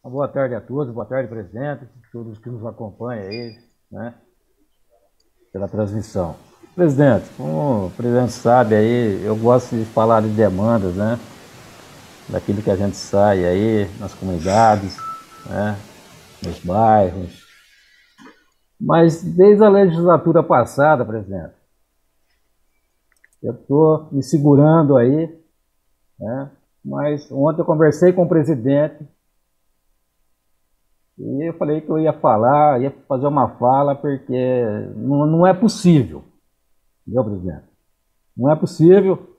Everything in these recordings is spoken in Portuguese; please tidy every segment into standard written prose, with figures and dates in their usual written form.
Uma boa tarde a todos, boa tarde, presidente, todos que nos acompanham aí, né, pela transmissão. Presidente, como o presidente sabe aí, eu gosto de falar de demandas, né, daquilo que a gente sai aí nas comunidades, né, nos bairros. Mas desde a legislatura passada, presidente, eu estou me segurando aí, né, mas ontem eu conversei com o presidente e eu falei que eu ia falar, ia fazer uma fala, porque não é possível, entendeu, presidente? Não é possível.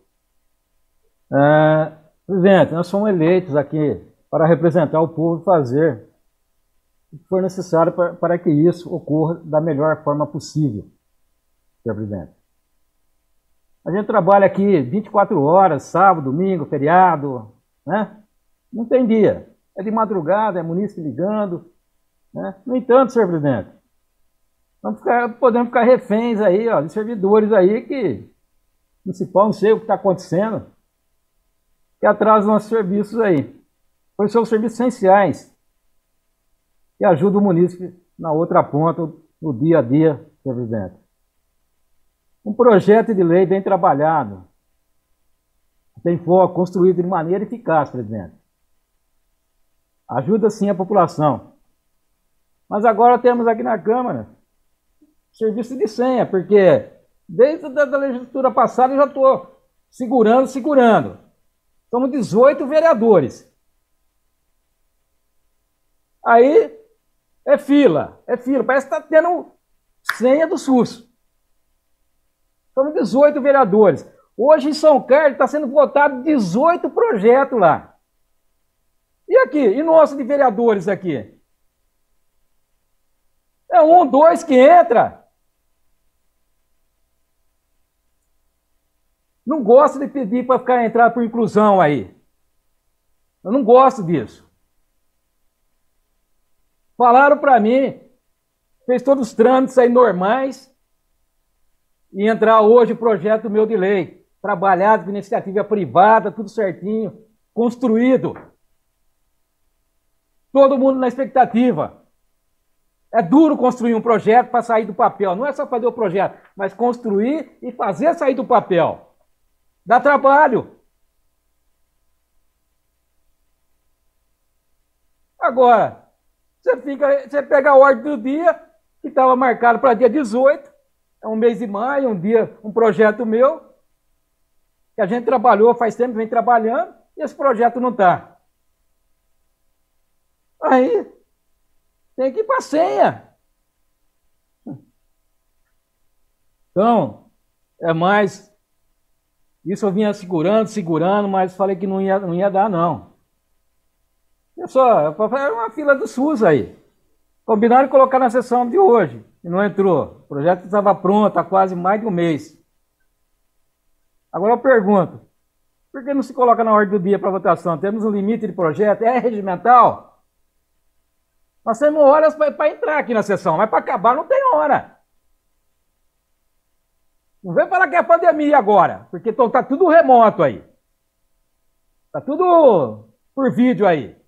Presidente, nós somos eleitos aqui para representar o povo e fazer o que for necessário para que isso ocorra da melhor forma possível, senhor presidente. A gente trabalha aqui 24 horas, sábado, domingo, feriado, né? Não tem dia. É de madrugada, é munícipe ligando, né? No entanto, senhor presidente, podemos ficar reféns aí, ó, de servidores aí que municipal, não sei o que está acontecendo, que atrasam nossos serviços aí. Pois são serviços essenciais que ajudam o munícipe na outra ponta, no dia a dia, senhor presidente. Um projeto de lei bem trabalhado, tem foco, construído de maneira eficaz, presidente. Ajuda sim a população. Mas agora temos aqui na Câmara serviço de senha, porque desde a legislatura passada eu já estou segurando. Somos 18 vereadores. Aí é fila, parece que está tendo senha do SUS. Somos 18 vereadores. Hoje em São Carlos está sendo votado 18 projetos lá. E aqui? E nosso de vereadores aqui? É um, dois que entra. Não gosto de pedir para ficar entrar por inclusão aí. Eu não gosto disso. Falaram para mim, fez todos os trâmites aí normais, e entrar hoje o projeto meu de lei, trabalhado com iniciativa privada, tudo certinho, construído. Todo mundo na expectativa. É duro construir um projeto para sair do papel. Não é só fazer o projeto, mas construir e fazer sair do papel. Dá trabalho. Agora, você pega a ordem do dia, que estava marcado para dia 18, é um mês de maio, um projeto meu, que a gente trabalhou faz tempo, vem trabalhando, e esse projeto não está. Aí, tem que ir para a senha. Então, é mais... Isso eu vinha segurando, mas falei que não ia dar, não. É uma fila do SUS aí. Combinaram de colocar na sessão de hoje, e não entrou. O projeto estava pronto há quase mais de um mês. Agora eu pergunto, por que não se coloca na ordem do dia para votação? Temos um limite de projeto? É regimental? Nós temos horas para entrar aqui na sessão, mas para acabar não tem hora. Não vem falar que é pandemia agora, porque está tudo remoto aí. Está tudo por vídeo aí.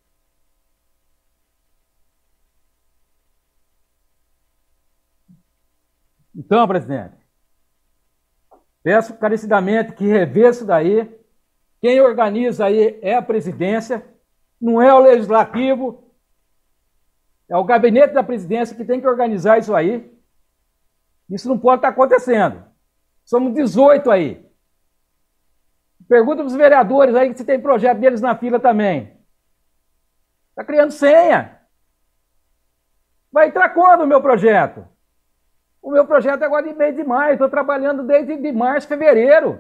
Então, presidente, peço encarecidamente que reveja isso daí. Quem organiza aí é a presidência, não é o legislativo, é o gabinete da presidência que tem que organizar isso aí. Isso não pode estar acontecendo. Somos 18 aí. Pergunta para os vereadores aí se tem projeto deles na fila também. Está criando senha. Vai entrar quando o meu projeto? O meu projeto é agora de mês de maio. Estou trabalhando desde de março, fevereiro.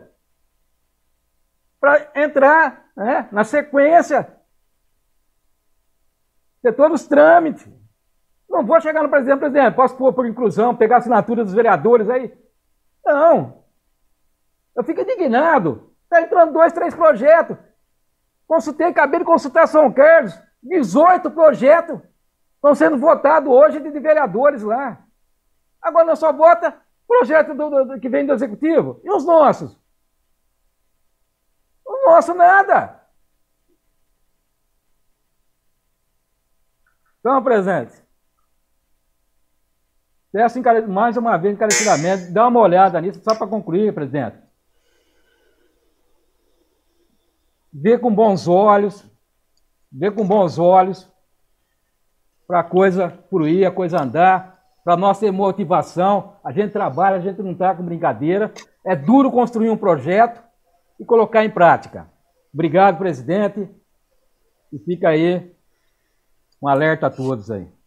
Para entrar, né, na sequência. Ter todos os trâmites. Não vou chegar no presidente, posso pôr por inclusão, pegar a assinatura dos vereadores aí? Não. Eu fico indignado. Está entrando 2, 3 projetos. Acabei de consultar São Carlos. 18 projetos estão sendo votados hoje de vereadores lá. Agora nós só vota projeto que vem do Executivo. E os nossos? O nosso nada. Então, presidente, peço mais uma vez encarecidamente, dá uma olhada nisso, só para concluir, presidente. Vê com bons olhos para a coisa fluir, a coisa andar, para nós ter motivação. A gente trabalha, a gente não está com brincadeira. É duro construir um projeto e colocar em prática. Obrigado, presidente. E fica aí um alerta a todos aí.